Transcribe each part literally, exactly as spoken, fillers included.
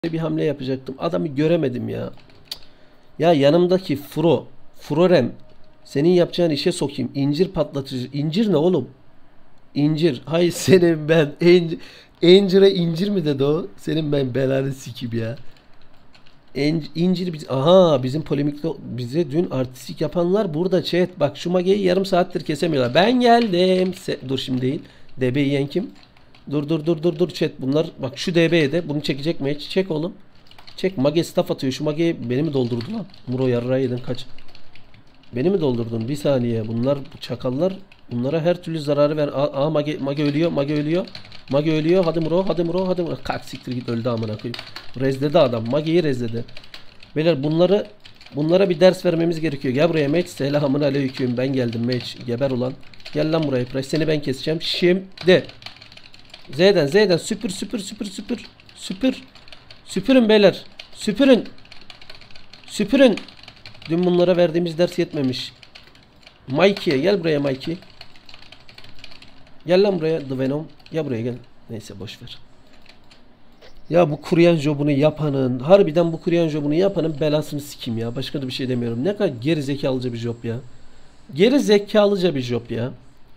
bir hamle yapacaktım. Adamı göremedim ya. Ya yanımdaki Fro, Frorem, senin yapacağın işe sokayım. İncir patlatıcı. İncir ne oğlum? İncir. Hay senin ben. İncir, incire incir mi dedi o? Senin ben belanı sikeyim ya. İnc, incir biz. Aha, bizim polemikte bize dün artistik yapanlar burada chat. Bak şu mageyi yarım saattir kesemiyorlar. Ben geldim. Se dur şimdi değil. D B yiyen kim? Dur dur dur dur dur chat. Bunlar bak şu D B'ye de bunu çekecek mi hiç? Çek oğlum. Çek. Mage staff atıyor. Şu mageyi beni mi doldurdu lan? Muro yarrağı yedin kaç. Beni mi doldurdun? Bir saniye. Bunlar bu çakallar. Bunlara her türlü zararı ver. Aa, mage, mage ölüyor. Mage ölüyor. Mage ölüyor. Hadi Muro. Hadi Muro. Hadi Muro. Kalk siktir git öldü amına koyayım. Rezledi adam. Mageyi rezledi. Beyler bunları bunlara bir ders vermemiz gerekiyor. Gel buraya Meç. Selamun aleyküm. Ben geldim Meç. Geber ulan. Gel lan buraya. Price. Seni ben keseceğim. Şimdi. Z'den Z'den süpür süpür süpür süpür. Süpür. Süpürün beyler. Süpürün. Süpürün. Dün bunlara verdiğimiz ders yetmemiş. Mikey'e gel buraya Mikey. Gel lan buraya The Venom. Gel buraya gel. Neyse boş ver. Ya bu kuryen jobunu yapanın, harbiden bu kuryen jobunu yapanın belasını sikeyim ya. Başka da bir şey demiyorum. Ne kadar geri zekalıca bir job ya. Geri zekalıca bir job ya.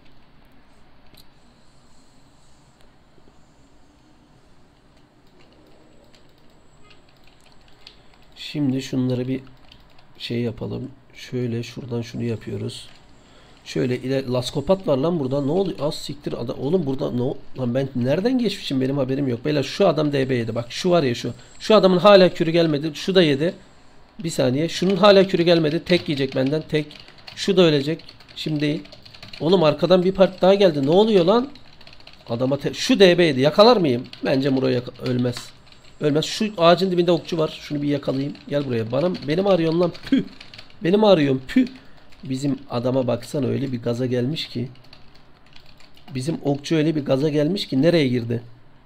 Şimdi şunları bir şey yapalım. Şöyle şuradan şunu yapıyoruz. Şöyle ile laskopat var lan burada. Ne oluyor? Az siktir adam. Oğlum burada ne no, lan ben nereden geçmişim benim haberim yok. Beyler şu adam D B yedi. Bak şu var ya şu. Şu adamın hala kürü gelmedi. Şu da yedi. Bir saniye. Şunun hala kürü gelmedi. Tek yiyecek benden. Tek. Şu da ölecek. Şimdi değil. Oğlum arkadan bir part daha geldi. Ne oluyor lan? Adama şu D B yedi. Yakalar mıyım? Bence Muro ölmez. Ölmez. Şu ağacın dibinde okçu var. Şunu bir yakalayayım. Gel buraya. Bana benim arıyorsun lan. Püh. Benim arıyorum. Püh. Bizim adama baksana öyle bir gaza gelmiş ki. Bizim okçu öyle bir gaza gelmiş ki nereye girdi?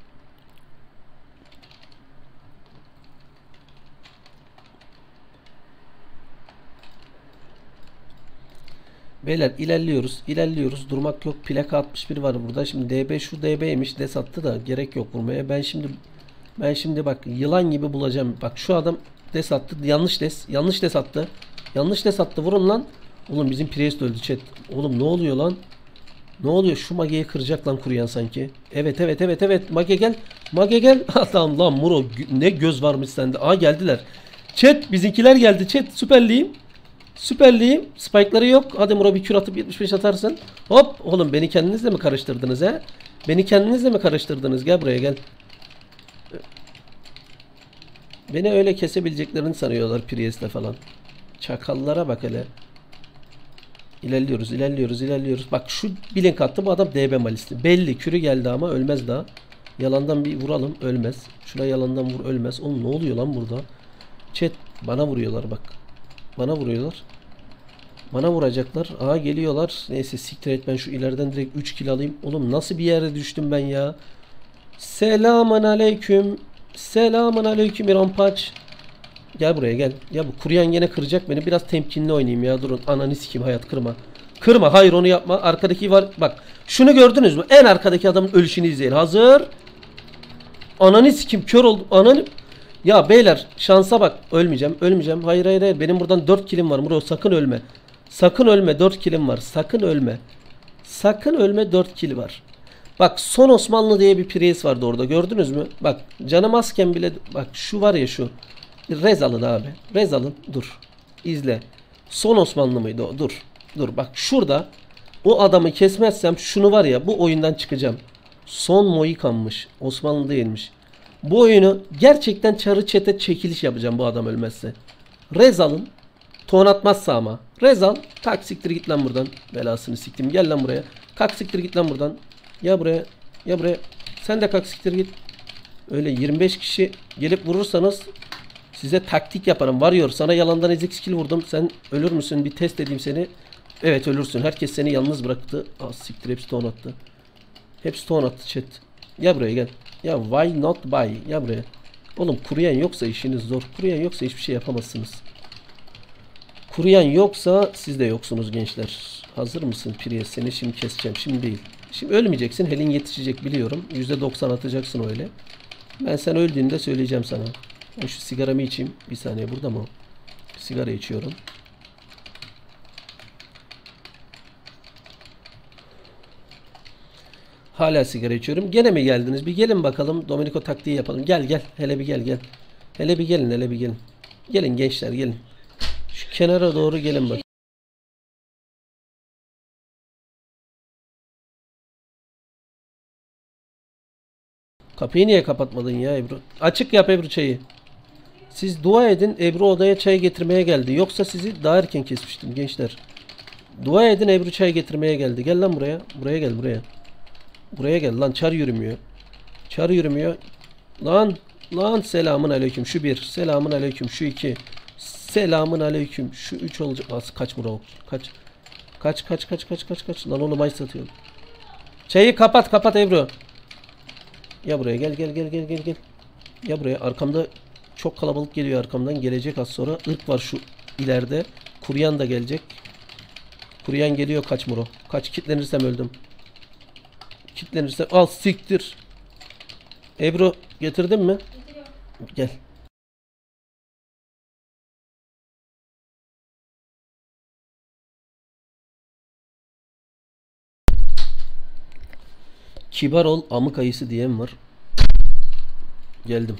Beyler ilerliyoruz. İlerliyoruz. Durmak yok. Plaka altmış bir var burada. Şimdi D B şu D B'ymiş. Des attı da gerek yok vurmaya. Ben şimdi ben şimdi bak yılan gibi bulacağım. Bak şu adam des attı. Yanlış des. Yanlış des attı. Yanlış des attı. Vurun lan. Oğlum bizim Priest öldü chat. Oğlum ne oluyor lan? Ne oluyor? Şu Mage'yi kıracak lan kuruyan sanki. Evet evet evet evet. Mage gel. Mage gel. Adam lan Muro ne göz varmış sende. Aa geldiler. Chat bizimkiler geldi chat. Süperliyim. Süperliyim. Spike'ları yok. Hadi Muro bir kür atıp yetmiş beş atarsın. Hop. Oğlum beni kendinizle mi karıştırdınız he? Beni kendinizle mi karıştırdınız? Gel buraya gel. Beni öyle kesebileceklerini sanıyorlar Priest'le falan. Çakallara bak hele. İlerliyoruz, ilerliyoruz, ilerliyoruz. Bak şu blink attı bu adam D B malisti. Belli kürü geldi ama ölmez daha. Yalandan bir vuralım ölmez. Şuna yalandan vur ölmez. Oğlum ne oluyor lan burada? Chat bana vuruyorlar bak. Bana vuruyorlar. Bana vuracaklar. Aa geliyorlar. Neyse siktir et ben şu ileriden direkt üç kill alayım. Oğlum nasıl bir yere düştüm ben ya? Selamun aleyküm. Selamun aleyküm İrampaç. Gel buraya gel. Ya bu kuryan yine kıracak beni. Biraz temkinli oynayayım ya. Durun. Ananı sikeyim hayat kırma. Kırma. Hayır onu yapma. Arkadaki var. Bak. Şunu gördünüz mü? En arkadaki adamın ölüşünü izleyin. Hazır. Ananı sikeyim. Kör oldum. Ananı. Ya beyler şansa bak. Ölmeyeceğim. Ölmeyeceğim. Hayır hayır hayır. Benim buradan dört kilim var. Muro sakın ölme. Sakın ölme. dört kilim var. Sakın ölme. Sakın ölme. dört kill var. Bak Son Osmanlı diye bir priest vardı orada. Gördünüz mü? Bak canım azken bile. Bak şu var ya şu. Rez alın abi. Rez alın. Dur. İzle. Son Osmanlı mıydı o? Dur. Dur. Bak şurada o adamı kesmezsem şunu var ya bu oyundan çıkacağım. Son Mohikan'mış. Osmanlı değilmiş. Bu oyunu gerçekten çarı çete çekiliş yapacağım bu adam ölmezse. Rez alın. Ton atmazsa ama. Rez al. Kalk siktir git lan buradan. Belasını siktim. Gel lan buraya. Kalk siktir git lan buradan. Ya buraya. Ya buraya. Sen de kalk siktir git. Öyle yirmi beş kişi gelip vurursanız size taktik yaparım. Varıyor. Sana yalandan ezik skill vurdum. Sen ölür müsün? Bir test edeyim seni. Evet ölürsün. Herkes seni yalnız bıraktı. Ah siktir hepsi ton attı. Hepsi ton attı chat. Gel buraya gel. Ya why not buy? Gel buraya. Oğlum kuruyan yoksa işiniz zor. Kuruyan yoksa hiçbir şey yapamazsınız. Kuruyan yoksa siz de yoksunuz gençler. Hazır mısın Priest? Seni şimdi keseceğim. Şimdi değil. Şimdi ölmeyeceksin. Helin yetişecek biliyorum. yüzde doksan atacaksın öyle. Ben sen öldüğünde söyleyeceğim sana. Ben şu sigaramı içeyim. Bir saniye, burada mı? Sigara içiyorum. Hala sigara içiyorum. Gene mi geldiniz? Bir gelin bakalım. Domenico taktiği yapalım. Gel gel. Hele bir gel gel. Hele bir gelin, hele bir gelin. Gelin gençler, gelin. Şu kenara doğru gelin bak. Kapıyı niye kapatmadın ya Ebru? Açık yap Ebru çayı. Siz dua edin, Ebru odaya çay getirmeye geldi. Yoksa sizi daha erken kesmiştim gençler. Dua edin, Ebru çay getirmeye geldi. Gel lan buraya. Buraya gel, buraya. Buraya gel lan, çar yürümüyor. Çar yürümüyor. Lan lan, selamun aleyküm. Şu bir. Selamun aleyküm. Şu iki. Selamun aleyküm. Şu üç olacak. Az kaç Murat. Kaç. Kaç kaç kaç kaç kaç kaç. Lan oğlum ay satıyorum. Çayı kapat kapat Ebru. Ya buraya gel gel gel gel gel gel. Ya buraya, arkamda çok kalabalık geliyor, arkamdan gelecek az sonra. Irk var şu ileride. Kuryan da gelecek. Kuryan geliyor, kaç Muro. Kaç, kitlenirsem öldüm. Kitlenirsem al siktir. Ebru getirdin mi? Gel. Kibar ol amık ayısı diyen var. Geldim.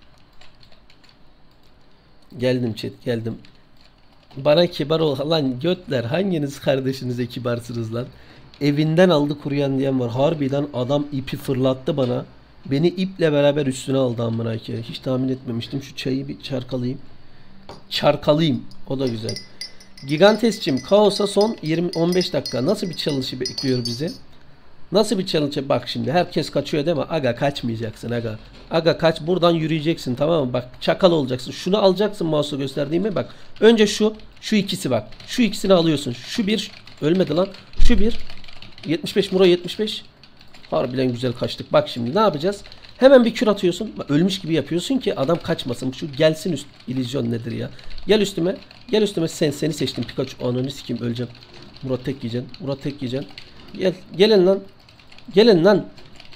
Geldim chat, geldim. Bana kibar ol lan götler, hanginiz kardeşinize kibarsınız lan? Evinden aldı kuruyan diyen var. Harbiden adam ipi fırlattı bana. Beni iple beraber üstüne aldı amına ki. Hiç tahmin etmemiştim. Şu çayı bir çarkalayayım. Çarkalayayım. O da güzel. Gigantes'cim, Kaos'a son yirmi on beş dakika. Nasıl bir challenge bekliyor bizi? Nasıl bir challenge? Bak şimdi herkes kaçıyor değil mi? Aga kaçmayacaksın aga. Aga kaç, buradan yürüyeceksin, tamam mı? Bak çakal olacaksın. Şunu alacaksın, mouse'u gösterdiğimi bak. Önce şu, şu ikisi bak. Şu ikisini alıyorsun. Şu bir ölmedi lan. Şu bir yetmiş beş Muro, yetmiş beş. Harbiden güzel kaçtık. Bak şimdi ne yapacağız? Hemen bir kür atıyorsun. Bak, ölmüş gibi yapıyorsun ki adam kaçmasın. Şu gelsin üst. İllüzyon nedir ya? Gel üstüme. Gel üstüme. Sen seni seçtim Pikachu. Ananı sikeyim, öleceğim. Murat tek yiyeceksin. Murat tek yiyeceksin. Gel. Gelin lan. Gelin lan.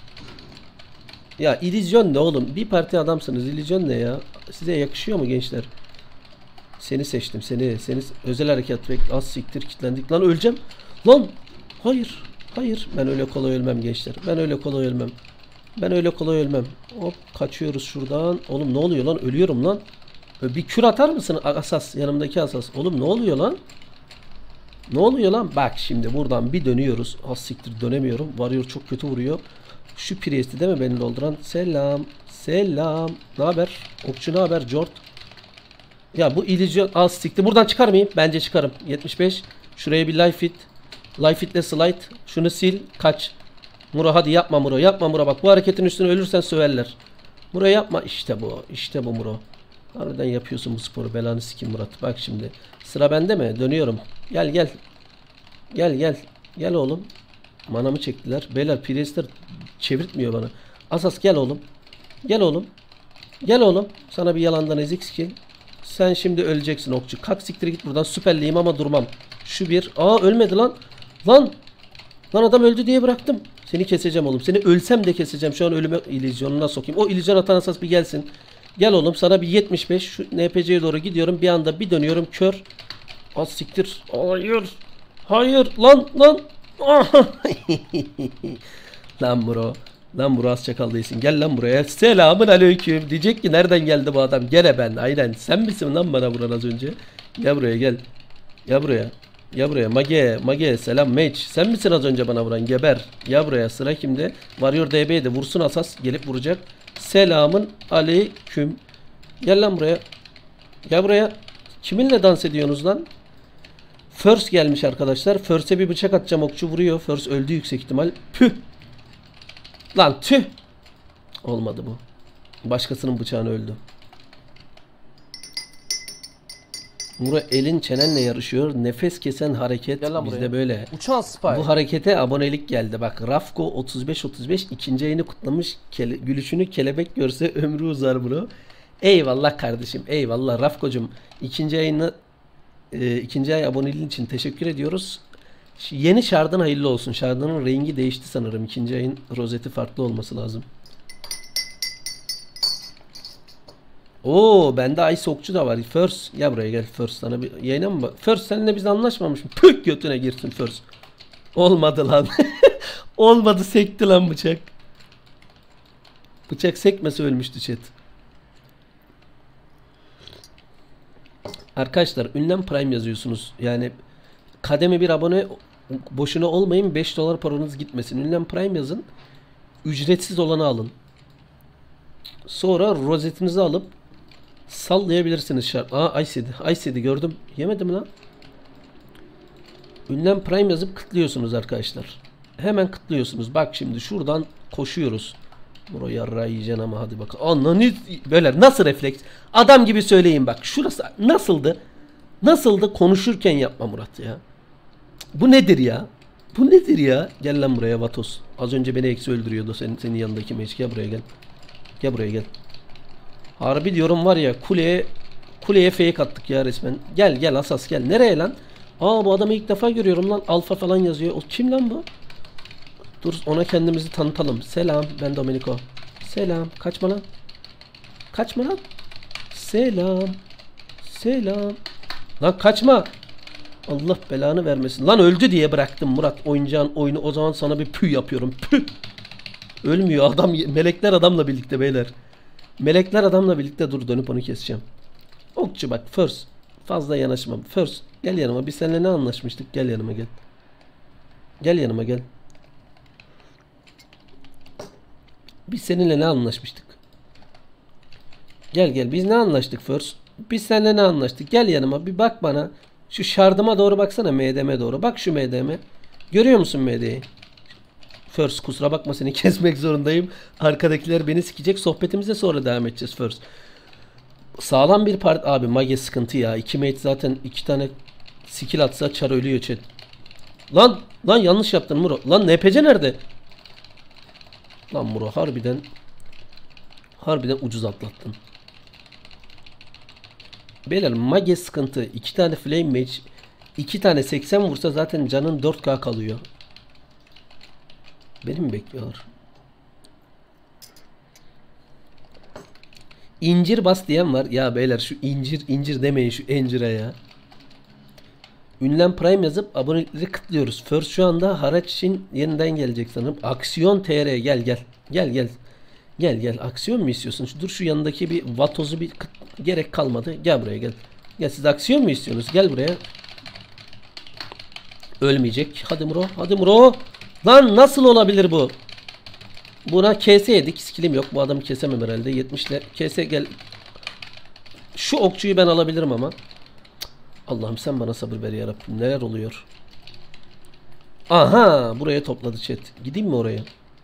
Ya illüzyon ne oğlum? Bir parti adamsınız. İllüzyon ne ya? Size yakışıyor mu gençler? Seni seçtim. Seni. Seni özel hareket ve az siktir kilitlendik. Lan öleceğim. Lan. Hayır. Hayır. Ben öyle kolay ölmem gençler. Ben öyle kolay ölmem. Ben öyle kolay ölmem. Hop kaçıyoruz şuradan. Oğlum ne oluyor lan? Ölüyorum lan. Bir kür atar mısın? Asas. Yanımdaki asas. Oğlum ne oluyor lan? Ne oluyor lan? Bak şimdi buradan bir dönüyoruz. Az siktir dönemiyorum. Varıyor çok kötü vuruyor. Şu Priest'i değil mi beni dolduran? Selam. Selam. Ne haber? Okçu ne haber? Jort. Ya bu illüzyon az siktir. Buradan çıkar mıyım? Bence çıkarım. yetmiş beş. Şuraya bir life fit. Life fitle slide. Şunu sil. Kaç. Muro hadi yapma Muro. Yapma Muro. Bak bu hareketin üstüne ölürsen söverler. Muro yapma. İşte bu. İşte bu Muro. Harbiden yapıyorsun bu sporu. Belanı sikim Murat. Bak şimdi. Sıra bende mi? Dönüyorum. Gel gel. Gel gel. Gel oğlum. Manamı çektiler. Beyler Priestler çevirtmiyor bana. Asas gel oğlum. Gel oğlum. Gel oğlum. Sana bir yalandan ezik skill. Sen şimdi öleceksin okçu. Kalk siktir git buradan. Süperliyim ama durmam. Şu bir. Aa ölmedi lan. Lan. Lan adam öldü diye bıraktım. Seni keseceğim oğlum. Seni ölsem de keseceğim. Şu an ölüme illüzyonuna sokayım. O illüzyon atan asas bir gelsin. Gel oğlum sana bir yetmiş beş. Şu N P C'ye doğru gidiyorum. Bir anda bir dönüyorum. Kör. Az siktir. Hayır. Hayır. Lan lan. Lan bro. Lan bro az çakal değilsin. Gel lan buraya. Selamun aleyküm. Diyecek ki nereden geldi bu adam? Gene ben. Aynen. Sen misin lan bana vuran az önce? Gel buraya gel. Gel buraya. Gel buraya. Mage. Mage. Selam Mage. Sen misin az önce bana vuran? Geber. Gel buraya. Sıra kimde? Varıyor D B'de. Vursun asas. Gelip vuracak. Selamun aleyküm. Gel lan buraya. Gel buraya. Kiminle dans ediyorsunuz lan? First gelmiş arkadaşlar. First'e bir bıçak atacağım. Okçu vuruyor. First öldü yüksek ihtimal. Püh. Lan tüh. Olmadı bu. Başkasının bıçağını öldü. Muro elin çenenle yarışıyor. Nefes kesen hareket bizde buraya. Böyle. Uçan spy. Bu harekete abonelik geldi. Bak Rafko otuz beş otuz beş ikinci ayını kutlamış. Kele, gülüşünü kelebek görse ömrü uzar Muro. Eyvallah kardeşim. Eyvallah Rafko'cum. İkinci ayını e, ikinci ay aboneliğin için teşekkür ediyoruz. Yeni şardın hayırlı olsun. Şardının rengi değişti sanırım. İkinci ayın rozeti farklı olması lazım. Oo bende Ice okçu da var. First gel buraya gel. First sana bir yayına mı bak? First seninle biz anlaşmamış mı? Püh götüne girsin First. Olmadı lan. Olmadı sekti lan bıçak. Bıçak sekmese ölmüştü chat. Arkadaşlar ünlem prime yazıyorsunuz. Yani kademe bir abone boşuna olmayın. beş dolar paranız gitmesin. Ünlem prime yazın. Ücretsiz olanı alın. Sonra rozetinizi alıp sallayabilirsiniz şart. Aa Ice yedi. Ice yedi gördüm. Yemedim lan. Ünlem prime yazıp kıtlıyorsunuz arkadaşlar. Hemen kıtlıyorsunuz. Bak şimdi şuradan koşuyoruz. Bro yarra yiyeceksin ama hadi bakalım. Ananı böyle nasıl refleks? Adam gibi söyleyin bak. Şurası nasıldı? Nasıldı konuşurken yapma Murat ya. Bu nedir ya? Bu nedir ya? Gel lan buraya Vatos. Az önce beni eksi öldürüyordu senin, senin yanındaki meç. Gel buraya gel. Gel buraya gel. Harbi diyorum var ya kuleye kuleye fake attık ya resmen. Gel gel Asas gel. Nereye lan? Aa bu adamı ilk defa görüyorum lan. Alfa falan yazıyor. O kim lan bu? Dur ona kendimizi tanıtalım. Selam ben Domenico. Selam. Kaçma lan. Kaçma lan. Selam. Selam. Lan kaçma. Allah belanı vermesin. Lan öldü diye bıraktım Murat oyuncağın oyunu. O zaman sana bir pü yapıyorum. Pü. Ölmüyor adam. Melekler adamla birlikte beyler. Melekler adamla birlikte dur dönüp onu keseceğim. Okçu bak first. Fazla yanaşmam. First. Gel yanıma. Biz seninle ne anlaşmıştık? Gel yanıma gel. Gel yanıma gel. Biz seninle ne anlaşmıştık? Gel gel. Biz ne anlaştık first? Biz seninle ne anlaştık? Gel yanıma. Bir bak bana. Şu şardıma doğru baksana. M D M'e doğru. Bak şu M D M. Görüyor musun M D'yi? First kusura bakma seni kesmek zorundayım. Arkadakiler beni sikecek. Sohbetimize sonra devam edeceğiz first. Sağlam bir part abi mage sıkıntı ya. İki mate zaten iki tane skill atsa çar ölüyor chat. Lan lan yanlış yaptın Muro. Lan N P C nerede? Lan Muro harbiden harbiden ucuz atlattın. Beyler mage sıkıntı. İki tane flame mage iki tane seksen vursa zaten canın dört K kalıyor. Beni mi bekliyorlar? İncir bas diyen var. Ya beyler şu incir incir demeyin şu encire ya. Ünlem prime yazıp abonelikleri kıtlıyoruz. First şu anda haraç için yeniden gelecek sanırım. Aksiyon T R gel gel. Gel gel. Gel gel. Aksiyon mu istiyorsun? Şu, dur şu yanındaki bir vatozu bir kıt, gerek kalmadı. Gel buraya gel. Gel siz aksiyon mu istiyorsunuz? Gel buraya. Ölmeyecek. Hadi Muro. Hadi Muro. Lan nasıl olabilir bu? Buna K S yedik. Skillim yok. Bu adamı kesemem herhalde. yetmişle. K S gel. Şu okçuyu ben alabilirim ama. Allah'ım sen bana sabır ver yarabbim. Neler oluyor? Aha. Buraya topladı chat. Gideyim mi oraya?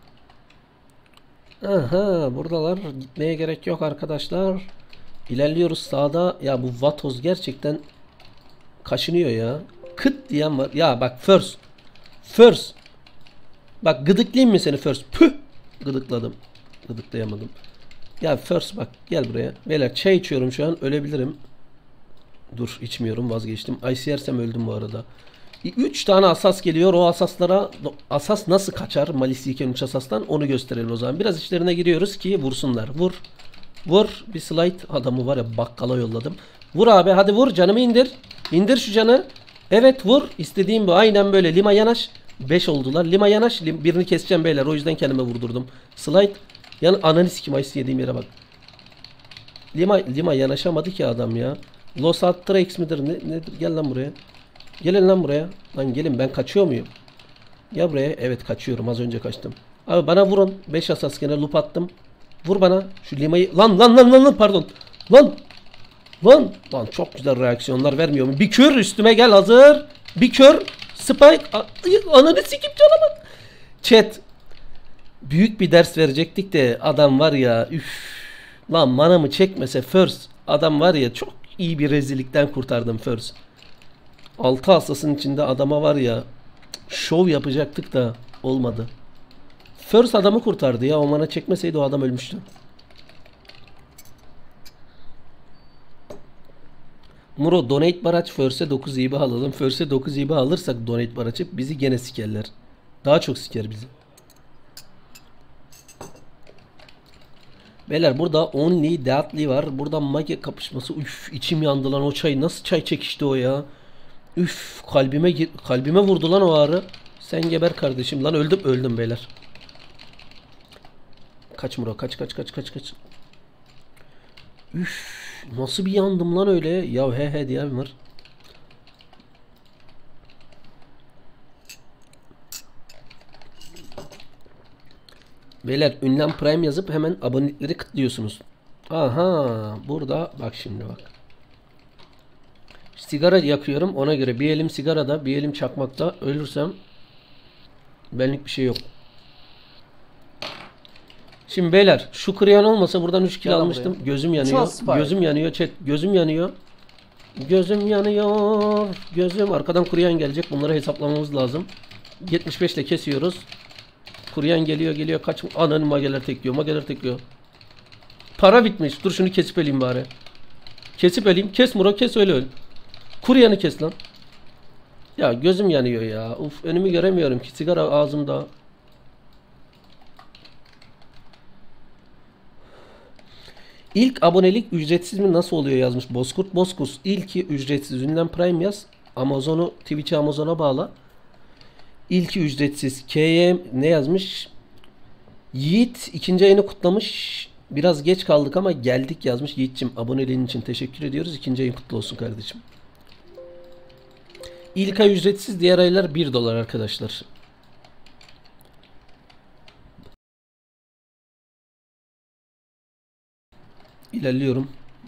Aha. Buradalar. Gitmeye gerek yok arkadaşlar. İlerliyoruz sağda. Ya bu Vatoz gerçekten kaşınıyor ya. Kıt diyen var. Ya bak first. First. Bak gıdıklayayım mı seni first? Püh. Gıdıkladım. Gıdıklayamadım. Ya first bak gel buraya. Beyler çay içiyorum şu an. Ölebilirim. Dur içmiyorum vazgeçtim. Ice yersem öldüm bu arada. üç tane asas geliyor. O asaslara asas nasıl kaçar? Malisliyken üç asastan onu gösterelim o zaman. Biraz içlerine giriyoruz ki vursunlar. Vur. Vur. Bir slide. Adamı var ya bakkala yolladım. Vur abi hadi vur. Canımı indir. İndir şu canı. Evet vur. İstediğim bu. Aynen böyle. Lima yanaş. beş oldular. Lima yanaş. Lim birini keseceğim beyler. O yüzden kendime vurdurdum. Slide. Yani ananı sikim ice yediğim yere bak. Lima, Lima yanaşamadı ki adam ya. Los Atrex midir? Ne, nedir? Gel lan buraya. Gelin lan buraya. Lan gelin ben kaçıyor muyum? Gel buraya. Evet kaçıyorum. Az önce kaçtım. Abi bana vurun. beş asas gene loop attım. Vur bana. Şu Lima'yı. Lan lan lan lan lan pardon. Lan. Lan. Lan çok güzel reaksiyonlar vermiyor mu? Bir kür üstüme gel hazır. Bir kür. Spike. Ananı sikip cana bak. Chat. Büyük bir ders verecektik de adam var ya. Üf. Lan manamı çekmese first. Adam var ya çok iyi bir rezillikten kurtardım first. altı hastasın içinde adama var ya. Şov yapacaktık da olmadı. First adamı kurtardı ya. O mana çekmeseydi o adam ölmüştü. Muro donate bar aç. First'e dokuz İB alalım. First'e dokuz İB alırsak donate bar açıp bizi gene sikerler. Daha çok siker bizi. Beyler burada Only Deadly var. Burada Mage kapışması. Üf, içim yandı lan o çay. Nasıl çay çekişti o ya? Üf, kalbime kalbime vurdu lan o ağrı. Sen geber kardeşim. Lan öldüm öldüm beyler. Kaç Muro, kaç kaç kaç kaç kaç. Üf, nasıl bir yandım lan öyle. Ya he he diye var. Beyler ünlem prime yazıp hemen abonelikleri kıtlıyorsunuz. Aha, burada bak şimdi bak. Sigara yakıyorum ona göre. Bir elim sigarada, bir elim çakmakta. Ölürsem benlik bir şey yok. Şimdi beyler şu kriyan olmasa buradan üç kill almıştım. Buraya. Gözüm yanıyor. Gözüm yanıyor chat. Gözüm yanıyor. Gözüm yanıyor. Gözüm. Arkadan kriyan gelecek. Bunları hesaplamamız lazım. yetmiş beş ile kesiyoruz. Kuryan geliyor geliyor. Kaç. Ananın mageler tekliyor. Mageler tekliyor. Para bitmiş. Dur şunu kesip eleyim bari. Kesip eleyim. Kes Muro, kes öyle öl. Kuryanı kes lan. Ya gözüm yanıyor ya. Uf, önümü göremiyorum ki. Sigara ağzımda. İlk abonelik ücretsiz mi nasıl oluyor yazmış Bozkurt. Bozkurt ilki ücretsiz. Ünlem Prime yaz. Amazon'u Twitch'e Amazon'a bağla. İlki ücretsiz. K'ye ne yazmış? Yiğit ikinci ayını kutlamış. Biraz geç kaldık ama geldik yazmış. Yiğit'cim aboneliğin için teşekkür ediyoruz. İkinci ayın kutlu olsun kardeşim. İlk ay ücretsiz. Diğer aylar bir dolar arkadaşlar. İlerliyorum.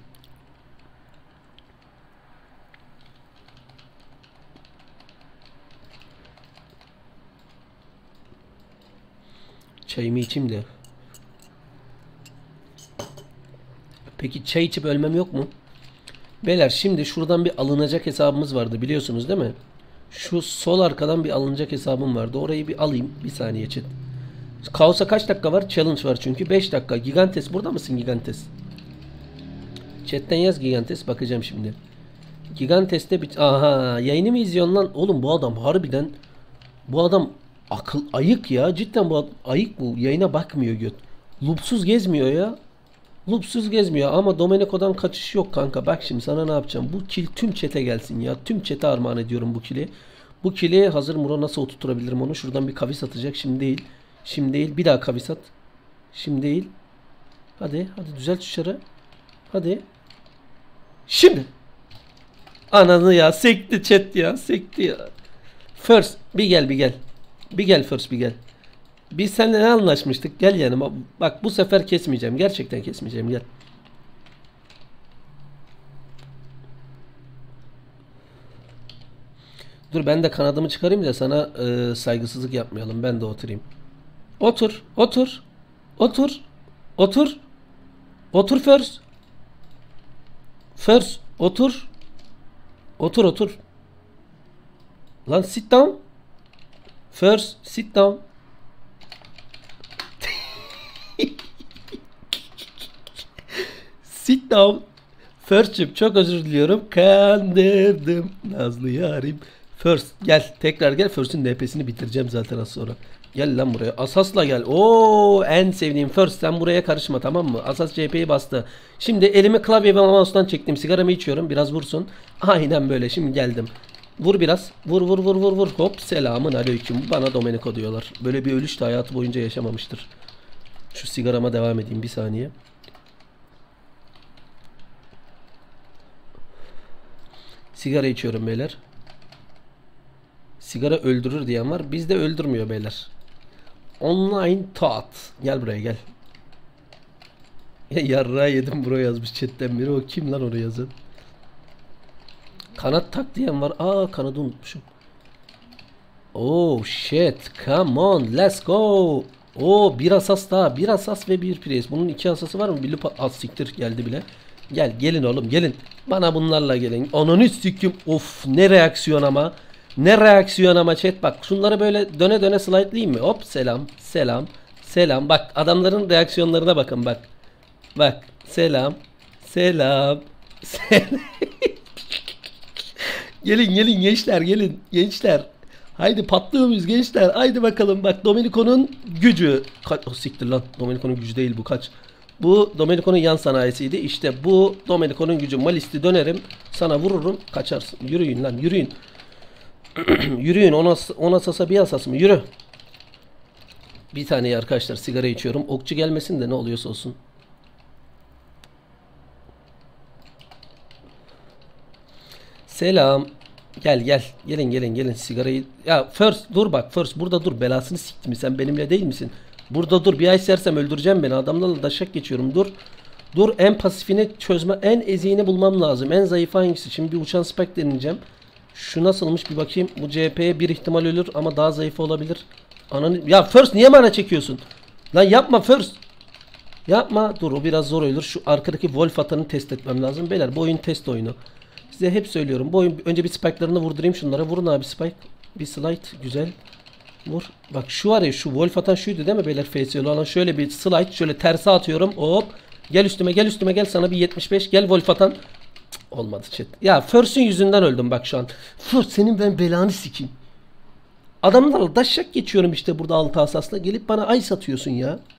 Çayımı içeyim de. Peki çay içip ölmem yok mu? Beyler şimdi şuradan bir alınacak hesabımız vardı biliyorsunuz değil mi? Şu sol arkadan bir alınacak hesabım vardı. Orayı bir alayım. Bir saniye chat. Kaos'a kaç dakika var? Challenge var çünkü. beş dakika. Gigantes burada mısın Gigantes? Chat'ten yaz Gigantes. Bakacağım şimdi. Gigantes'te bir... Aha, yayını mı izliyorsun lan? Oğlum bu adam harbiden... Bu adam akıl ayık ya. Cidden bu adam, ayık bu. Yayına bakmıyor göt. Loopsuz gezmiyor ya. Loopsuz gezmiyor ama Domenico'dan kaçış yok kanka. Bak şimdi sana ne yapacağım. Bu kill tüm chat'e gelsin ya. Tüm chat'e armağan ediyorum bu kill'i. Bu kill'i hazır Muro nasıl oturtturabilirim onu? Şuradan bir kavis atacak. Şimdi değil. Şimdi değil. Bir daha kavis at. Şimdi değil. Hadi. Hadi düzelt dışarı. Hadi. Şimdi. Ananı ya. Sekti chat ya. Sekti ya. First. Bir gel bir gel. Bir gel first bir gel. Biz seninle ne anlaşmıştık? Gel yanıma. Bak bu sefer kesmeyeceğim. Gerçekten kesmeyeceğim. Gel. Dur ben de kanadımı çıkarayım da sana e, saygısızlık yapmayalım. Ben de oturayım. Otur. Otur. Otur. Otur. Otur first. First. Otur. Otur otur. Lan sit down. First sit down. Sit down. First'cim çok özür diliyorum. Kandırdım nazlı yarim. First gel tekrar gel. First'ün D P'sini bitireceğim zaten az sonra. Gel lan buraya. Asas'la gel. Oo en sevdiğim First sen buraya karışma tamam mı? Asas C P'yi bastı. Şimdi elimi klavye ve mouse'dan çektim. Sigaramı içiyorum. Biraz vursun. Aynen böyle. Şimdi geldim. Vur biraz. Vur vur vur vur vur. Hop selamın aleyküm. Bana Domenico diyorlar. Böyle bir ölüş de hayatı boyunca yaşamamıştır. Şu sigarama devam edeyim bir saniye. Sigara içiyorum beyler. Sigara öldürür diyen var. Bizde öldürmüyor beyler. Online thought. Gel buraya gel. Ya yarrağı yedim bro yazmış chatten biri. O kim lan onu yazın? Kanat tak diyen var. Aa kanadı unutmuşum. Oh shit. Come on. Let's go. Oo bir asas daha. Bir asas ve bir pres. Bunun iki asası var mı? Bir as siktir geldi bile. Gel gelin oğlum gelin. Bana bunlarla gelin. Ananı sikim. Of ne reaksiyon ama. Ne reaksiyon ama chat bak. Şunları böyle döne döne slide'layayım mı? Hop selam. Selam. Selam. Bak adamların reaksiyonlarına bakın bak. Bak. Selam. Selam. Selam. Gelin gelin gençler gelin. Gençler. Haydi patlıyor muyuz gençler? Haydi bakalım bak Domenico'nun gücü. Kaç, oh, siktir lan. Domenico'nun gücü değil bu kaç. Bu Domenico'nun yan sanayisiydi. İşte bu Domenico'nun gücü. Malisti dönerim. Sana vururum. Kaçarsın. Yürüyün lan yürüyün. Yürüyün. Ona, ona sasa bir asas mı? Yürü. Bir tane arkadaşlar sigara içiyorum. Okçu gelmesin de ne oluyorsa olsun. Selam. Gel gel. Gelin gelin gelin sigarayı. Ya first dur bak first burada dur. Belasını siktim mi sen benimle değil misin? Burada dur. Bir ay sersem öldüreceğim beni. Adamlarla daşak geçiyorum. Dur. Dur en pasifini çözme. En eziğini bulmam lazım. En zayıf hangisi? Şimdi bir uçan spike deneyeceğim. Şu nasılmış bir bakayım. Bu C H P'ye bir ihtimal ölür ama daha zayıf olabilir. Ananı... Ya first niye bana çekiyorsun? Lan yapma first. Yapma. Dur o biraz zor ölür. Şu arkadaki Wolf atanı test etmem lazım. Beyler bu oyun test oyunu. Size hep söylüyorum. Bu oyun önce bir spike'larını vurdurayım şunlara. Vurun abi spike. Bir slide. Güzel. Vur. Bak şu var ya şu Wolf atan şuydu değil mi beyler? F C L olan şöyle bir slide. Şöyle terse atıyorum. Hop. Gel üstüme gel üstüme gel. Sana bir yetmiş beş. Gel Wolf atan. Cık, olmadı chat. Ya First'ün yüzünden öldüm bak şu an. First senin ben belanı sikeyim. Adamlarla daşşak geçiyorum işte burada altı asasla. Gelip bana ay satıyorsun ya.